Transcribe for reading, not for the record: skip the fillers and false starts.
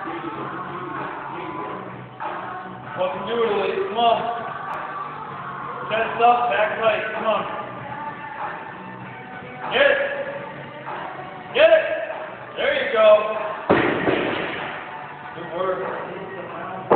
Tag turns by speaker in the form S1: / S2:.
S1: What can do it, Elise? Come on. Chest up, back right. Come on. Get it. Get it. There you go. Good work.